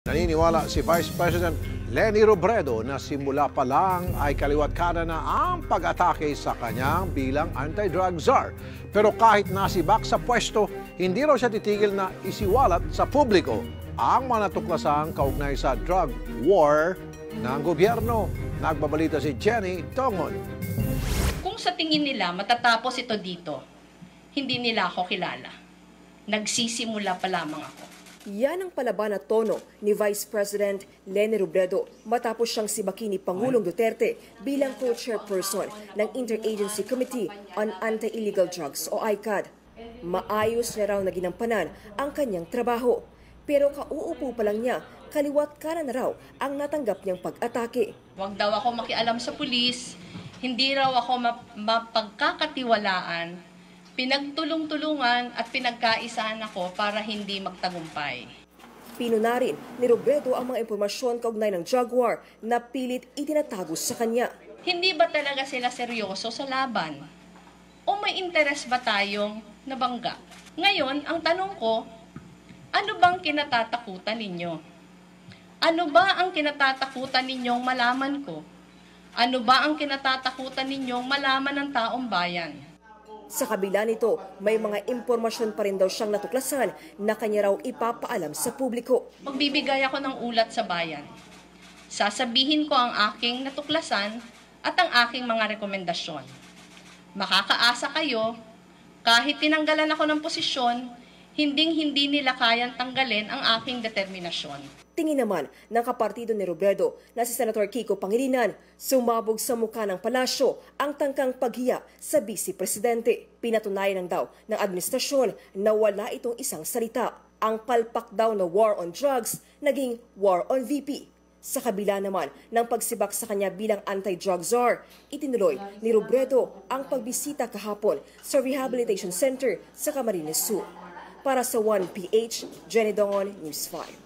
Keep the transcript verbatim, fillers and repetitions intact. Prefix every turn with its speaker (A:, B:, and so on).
A: Naniniwala si Vice President Leni Robredo na simula pa lang ay kaliwat kanan na ang pag-atake sa kanyang bilang anti-drug czar. Pero kahit nasibak sa pwesto, hindi raw siya titigil na isiwalat sa publiko ang mga natuklasang kaugnay sa drug war ng gobyerno. Nagbabalita si Jenny Tongon.
B: Kung sa tingin nila matatapos ito dito, hindi nila ako kilala. Nagsisimula pa lamang ako.
C: Yan ang palaban na tono ni Vice President Leni Robredo matapos siyang sibakin ni Pangulong Duterte bilang co-chairperson ng Interagency Committee on Anti-Illegal Drugs o I C A D. Maayos na raw na ginampanan ang kanyang trabaho. Pero kauupo pa lang niya, kaliwat kanan na raw ang natanggap niyang pag-atake.
B: Huwag daw ako makialam sa pulis, hindi raw ako map- mapagkakatiwalaan. Pinagtulong-tulungan at pinagkaisahan ako para hindi magtagumpay.
C: Pinuna rin ni Robredo ang mga impormasyon kaugnay ng drug war na pilit itinatago sa kanya.
B: Hindi ba talaga sila seryoso sa laban? O may interes ba tayong nabangga? Ngayon, ang tanong ko, ano bang kinatatakutan ninyo? Ano ba ang kinatatakutan ninyong malaman ko? Ano ba ang kinatatakutan ninyong malaman ng taong bayan?
C: Sa kabila nito, may mga impormasyon pa rin daw siyang natuklasan na kanya raw ipapaalam sa publiko.
B: Magbibigay ako ng ulat sa bayan. Sasabihin ko ang aking natuklasan at ang aking mga rekomendasyon. Makakaasa kayo, kahit tinanggalan ako ng posisyon, hinding-hindi nila kayang tanggalin ang aking determinasyon.
C: Tingin naman ng kapartido ni Robredo na si Senator Kiko Pangilinan, sumabog sa mukha ng palasyo ang tangkang paghiya sa Vice Presidente. Pinatunayan ng daw ng administrasyon na wala itong isang salita. Ang palpak daw na war on drugs naging war on V P. Sa kabila naman ng pagsibak sa kanya bilang anti-drug czar, itinuloy ni Robredo ang pagbisita kahapon sa Rehabilitation Center sa Camarines Sur. Para sa one P H, Jenny Dongon, News five.